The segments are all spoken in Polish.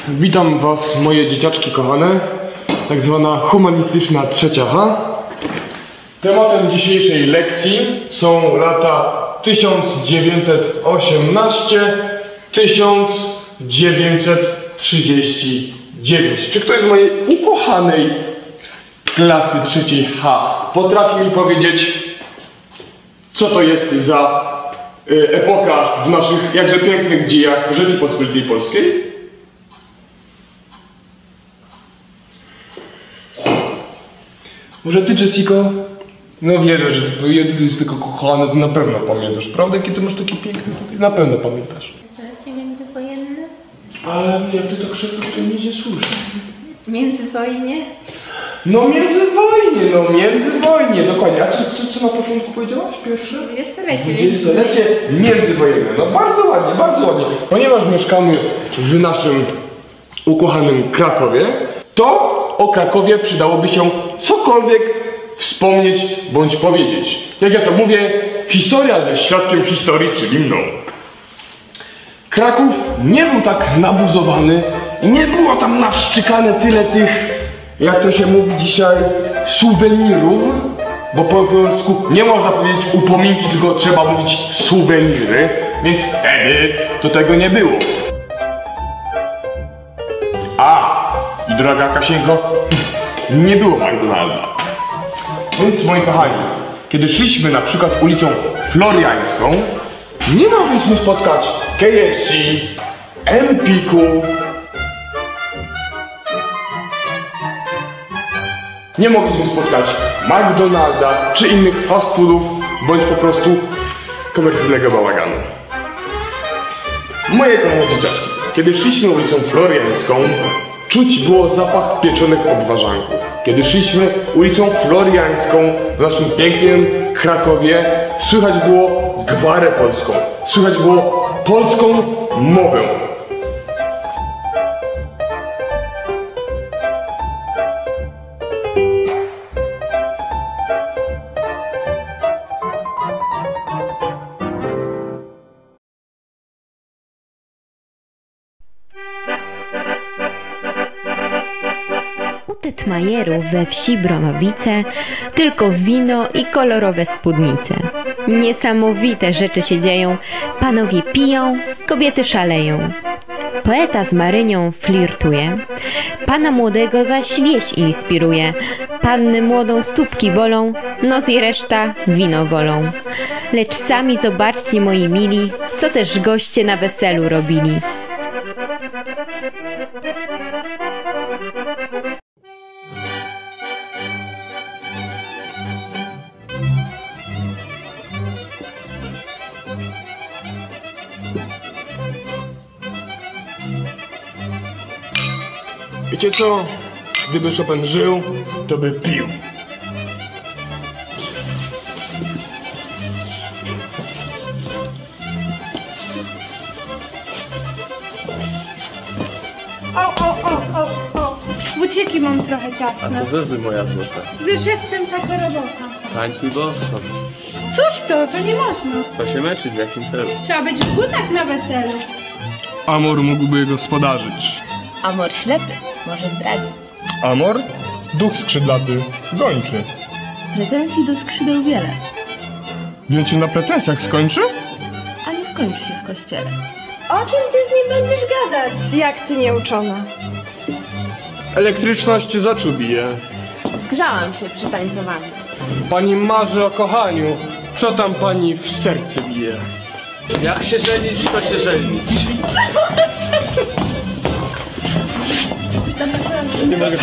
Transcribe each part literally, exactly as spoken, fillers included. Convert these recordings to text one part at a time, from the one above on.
Witam was, moje dzieciaczki kochane. Tak zwana humanistyczna trzecia H. Tematem dzisiejszej lekcji są lata tysiąc dziewięćset osiemnaście do tysiąc dziewięćset trzydzieści dziewięć. Czy ktoś z mojej ukochanej klasy trzeciej H potrafi mi powiedzieć, co to jest za y, epoka w naszych jakże pięknych dziejach Rzeczypospolitej Polskiej? Może ty, Jessico? No wierzę, że ty, ty jest tylko kochana, to na pewno pamiętasz, prawda? Jakie ty masz takie piękne tutaj, na pewno pamiętasz. Stolecie międzywojenne? Ale jak ty to krzyczysz, to nie się słyszy. Międzywojnie? No międzywojnie, no międzywojnie, dokładnie. A co, co, co na początku powiedziałaś pierwsze? Dwudziestolecie. Dwudziestolecie międzywojenne. No bardzo ładnie, bardzo ładnie. Ponieważ mieszkamy w naszym ukochanym Krakowie, to o Krakowie przydałoby się cokolwiek wspomnieć bądź powiedzieć. Jak ja to mówię, historia ze świadkiem historii, czyli mną. Kraków nie był tak nabuzowany i nie było tam nawszczykane tyle tych, jak to się mówi dzisiaj, suwenirów, bo po polsku nie można powiedzieć upominki, tylko trzeba mówić suweniry, więc wtedy to tego nie było. A, i droga Kasienko, nie było McDonalda. Więc moi kochani, kiedy szliśmy na przykład ulicą Floriańską, nie mogliśmy spotkać K F C, Empiku, nie mogliśmy spotkać McDonalda czy innych fast foodów, bądź po prostu komercyjnego bałaganu. Moje kochane dzieciaczki, kiedy szliśmy ulicą Floriańską, czuć było zapach pieczonych obwarzanków. Kiedy szliśmy ulicą Floriańską w naszym pięknym Krakowie, słychać było gwarę polską, słychać było polską mowę. Tetmajerów we wsi Bronowice tylko wino i kolorowe spódnice. Niesamowite rzeczy się dzieją, panowie piją, kobiety szaleją. Poeta z Marynią flirtuje, pana młodego zaś wieś inspiruje. Panny młodą stópki bolą, nos i reszta wino wolą. Lecz sami zobaczcie, moi mili, co też goście na weselu robili. Wiecie co? Gdyby Chopin żył, to by pił. O, o, o, o, o. Bucieki mam trochę A ciasne. to zezy moja złota. Ze szewcem taka robota. Tańcuj bosso. Cóż to, to nie można. Co się meczyć, w jakim celu? Trzeba być w butach na weselu. Amor mógłby gospodarzyć. Amor ślepy może zdradzić. Amor? Duch skrzydlaty, gończy. Pretensji do skrzydeł wiele, Więc się na pretensjach skończy? a nie skończy się w kościele. O czym ty z nim będziesz gadać, jak ty nieuczona? Elektryczność z oczu bije. Zgrzałam się przy tańcowaniu. Pani marzy o kochaniu. Co tam pani w serce bije? Jak się żenić, to się żenić. Nie mogę.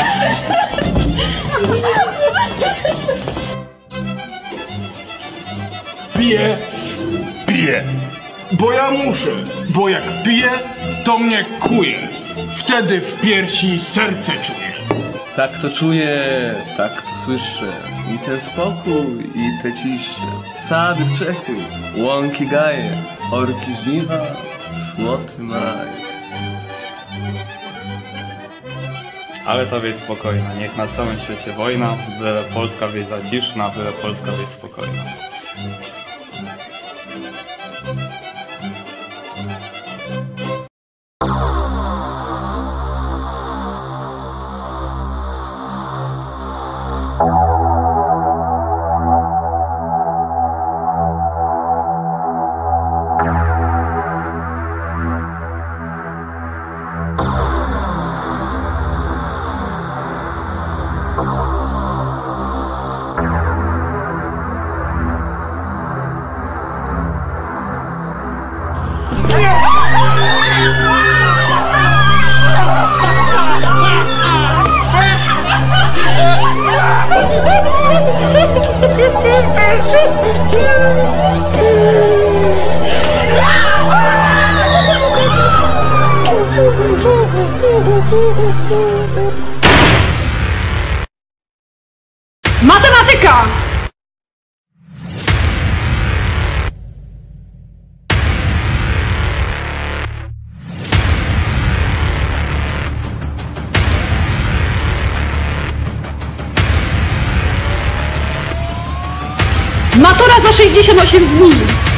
Piję, piję. Bo ja muszę. Bo jak piję, to mnie kuje. Wtedy w piersi serce czuję. Tak to czuję, tak to słyszę. I ten spokój, i te cisze. Sady strzechy, łąki gaje, orki żniwa, słoty maj. Ale ta wieś spokojna, niech na całym świecie wojna, byle Polska wieś zaciszna, byle Polska wieś spokojna. Matematyka! Matura za sześćdziesiąt osiem dni.